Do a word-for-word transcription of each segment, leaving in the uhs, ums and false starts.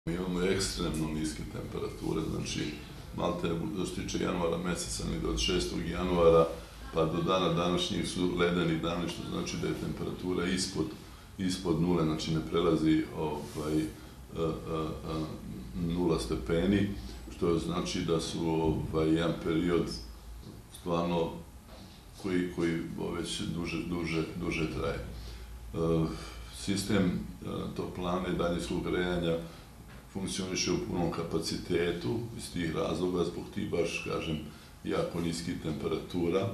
Mi imamo ekstremno niske temperature, znači malte što se tiče januara meseca, negde od šestog januara pa do dana današnjih su ledeni dani, što znači da je temperatura ispod, ispod nule, znači ne prelazi ovaj, a, a, a, nula stepeni, što znači da su ovaj, jedan period stvarno koji, koji već duže, duže, duže traje. E, sistem toplane i daljinskog grejanja funkcioniše u punom kapacitetu iz tih razloga, zbog tih baš, kažem, jako niskih temperatura. E,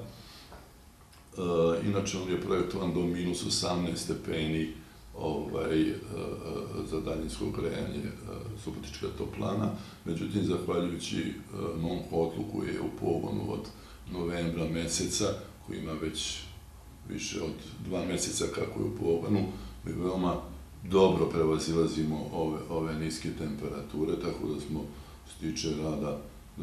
inače, on je projektovan do minus osamnaest stepeni ovaj, e, za daljinsko grejanje e, Subotička toplana. Međutim, zahvaljujući e, novom kotlu koji je u pogonu od novembra meseca, koji ima već više od dva meseca kako je u pogonu, mi veoma dobro prevazilazimo ove, ove niske temperature, tako da smo, što se tiče rada,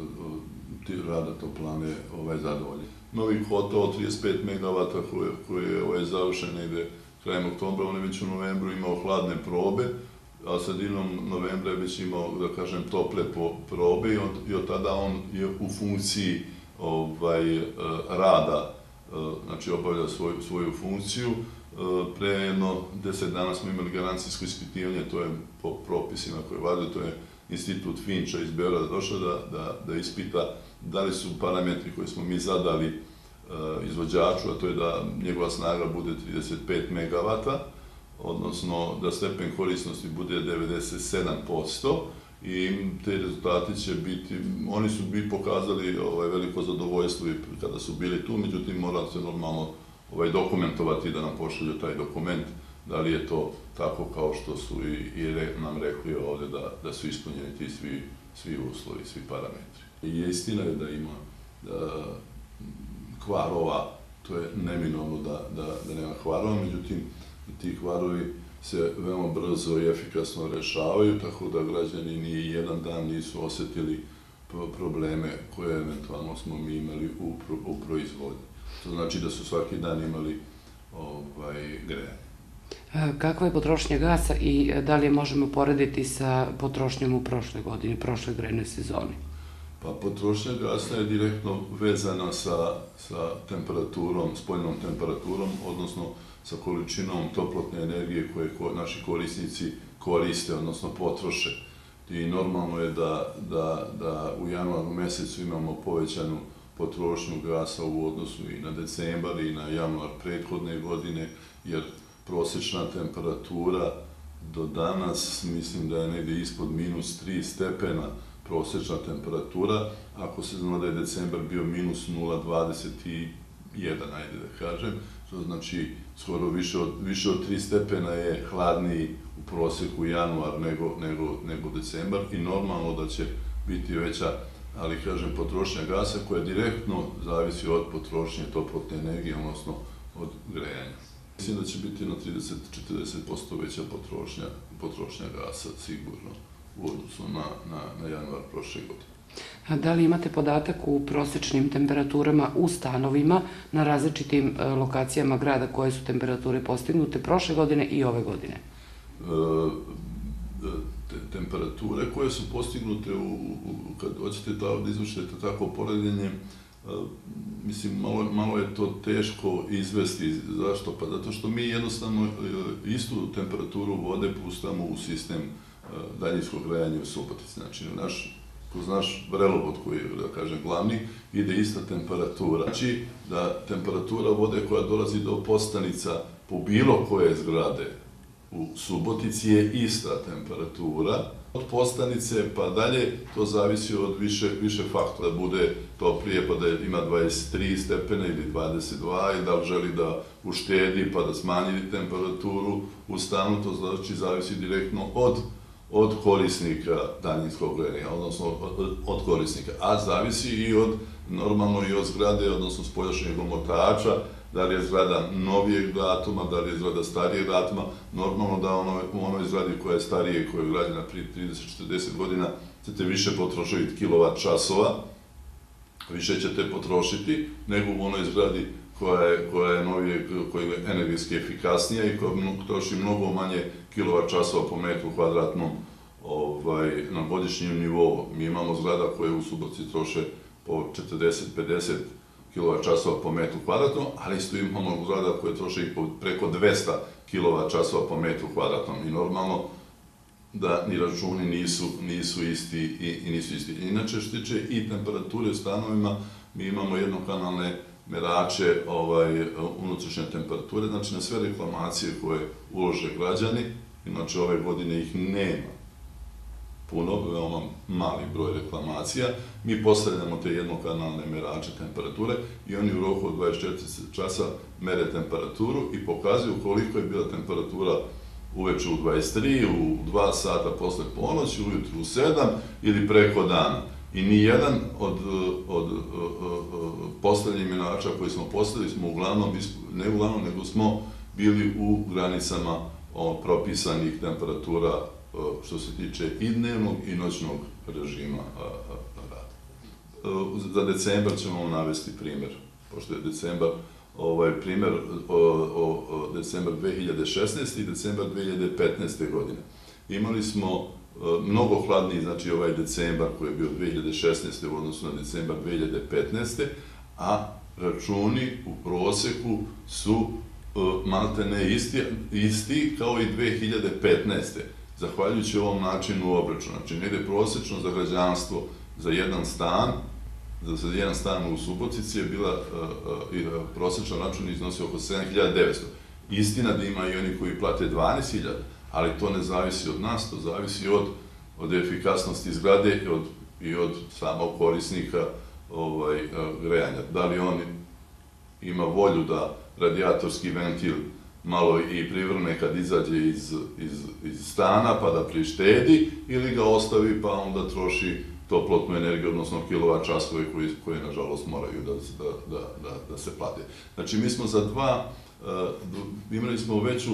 rada toplane, ovaj, zadovoljni. Novi kotao od trideset pet megavata koji, koji je ovaj, završen negde krajem oktobra, on je već u novembru imao hladne probe, a sredinom novembra je već imao, da kažem, tople probe i, on, i od tada on je u funkciji ovaj, rada, znači obavlja svoju, svoju funkciju. Pre jedno deset dana smo imali garancijsko ispitivanje, to je po propisima koje vade, to je Institut Finča iz Beograda došao da, da, da ispita da li su parametri koje smo mi zadali uh, izvođaču, a to je da njegova snaga bude trideset pet megavata, odnosno da stepen korisnosti bude devedeset sedam posto i te rezultati će biti, oni su bi pokazali ovaj, veliko zadovoljstvo i kada su bili tu, međutim mora se normalno ovaj, dokumentovati da nam pošalju taj dokument, da li je to tako kao što su i, i re, nam rekli ovde da, da su ispunjeni ti svi, svi uslovi, svi parametri. I istina je da ima da, kvarova, to je neminovno da, da, da nema kvarova, međutim ti kvarovi se veoma brzo i efikasno rešavaju, tako da građani ni jedan dan nisu osetili probleme koje eventualno smo mi imali u, u proizvodnji. To znači da su svaki dan imali ovaj, grejanje. Kakva je potrošnja gasa i da li je možemo porediti sa potrošnjom u prošle godine, prošle grejnoj sezoni? Pa potrošnja gasa je direktno vezana sa, sa temperaturom, spoljnom temperaturom, odnosno sa količinom toplotne energije koje naši korisnici koriste, odnosno potroše. I normalno je da, da, da u januaru mesecu imamo povećanu potrošnju gasa u odnosu i na decembar i na januar prethodne godine, jer prosečna temperatura do danas, mislim da je negdje ispod minus tri stepena prosečna temperatura, ako se zna da je decembar bio minus nula zarez dvadeset jedan, ajde da kažem, što znači skoro više od, više od tri stepena je hladniji u proseku januar nego, nego, nego decembar i normalno da će biti veća, ali kažem, potrošnja gasa koja direktno zavisi od potrošnje toplotne energije, odnosno od grejanja. Mislim da će biti na trideset do četrdeset posto veća potrošnja, potrošnja gasa, sigurno, u odnosu na, na, na januar prošle godine. A da li imate podatak u prosečnim temperaturama u stanovima na različitim e, lokacijama grada koje su temperature postignute prošle godine i ove godine? E, te, temperature koje su postignute, u, u, kad hoćete da izvršite tako poređenje, mislim, malo, malo je to teško izvesti. Zašto? Pa zato što mi jednostavno istu temperaturu vode pustamo u sistem daljinskog grejanja u Subotici. Znači, naš, kroz naš vrelovod koji je, da kažem, glavni, ide ista temperatura. Znači, da temperatura vode koja dolazi do postanica po bilo koje zgrade u Subotici je ista temperatura. Od postanice pa dalje, to zavisi od više, više faktora, da bude toplije pa da ima dvadeset tri stepena ili dvadeset dva, i da li želi da uštedi pa da smanji temperaturu u stanu, to znači zavisi direktno od, od korisnika daljinskog grejanja, odnosno od, od korisnika, a zavisi i od, normalno i od zgrade, odnosno spoljašnjeg omotača, da li je zgrada novijeg datuma, da li je zgrada starijeg datuma, normalno da ono, u onoj zgradi koja je starije i koja je građena prije trideset do četrdeset godina ćete više potrošiti kilovat časova, više ćete potrošiti nego u onoj zgradi koja je, koja je novije, koja je energetski efikasnija i koja troši mnogo manje kilovat časova po metru kvadratnom na godišnjem nivou. Mi imamo zgrada koje u Subotici troše po četrdeset do pedeset kilovat časova po metru kvadratnom, ali isto imamo zgrada koje troše i preko dvesta kilovat časova po metru kvadratnom. I normalno da ni računi nisu isti i nisu isti. Inače, što tiče i temperature u stanovima, mi imamo jednokanalne merače unutrašnje temperature, znači na sve reklamacije koje ulože građani, inače ove godine ih nema puno, veoma mali broj reklamacija, mi postavljamo te jednokanalne merače temperature i oni u roku od dvadeset četiri časa mere temperaturu i pokazuju koliko je bila temperatura uveče u dvadeset tri, u dva sata posle ponoći, ujutru u sedam ili preko dana. I nijedan od postavljenih merača koji smo postavili smo uglavnom, ne uglavnom, nego smo bili u granicama propisanih temperatura što se tiče i dnevnog i noćnog režima rada. Za decembar ćemo vam navesti primer, pošto je decembar, primer decembar dve hiljade šesnaeste. i decembar dve hiljade petnaeste. godine. Imali smo mnogo hladniji, znači ovaj decembar koji je bio dve hiljade šesnaeste. u odnosu na decembar dve hiljade petnaeste. a računi u proseku su maltene isti kao i dve hiljade petnaeste. Zahvaljujući ovom načinu obračuna. Znači, negde prosečno za građanstvo za jedan stan, za jedan stan u Subotici je bila prosečan račun iznosi oko sedam hiljada devetsto. Istina da ima i oni koji plate dvanaest hiljada, ali to ne zavisi od nas, to zavisi od efikasnosti zgrade i od samog korisnika grejanja. Da li on ima volju da radijatorski ventil malo i privrne kad izađe iz stana pa da prištedi ili ga ostavi pa onda troši toplotnu energiju, odnosno kilovat časove koje nažalost moraju da se plate. Znači mi smo za dva, imali smo veću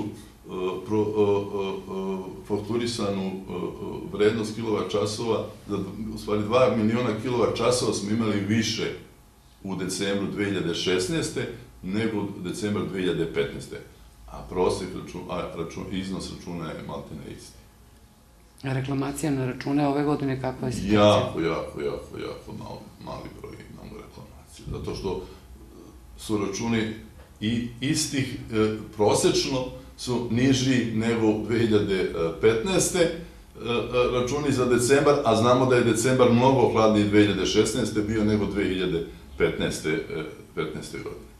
fakturisanu vrednost kilovat časova, u stvari dva miliona kilovat časova smo imali više u decembru dve hiljade šesnaeste. nego u decembru dve hiljade petnaeste. a prosek iznos računa je maltene isti. A reklamacija na račune ove godine kakva je situacija? Jako, jako, jako, jako mali broj imamo reklamacije. Zato što su računi i istih, prosečno su niži nego u dve hiljade petnaeste. računi za decembar, a znamo da je decembar mnogo hladniji dve hiljade šesnaeste. bio nego dve hiljade petnaeste. godine.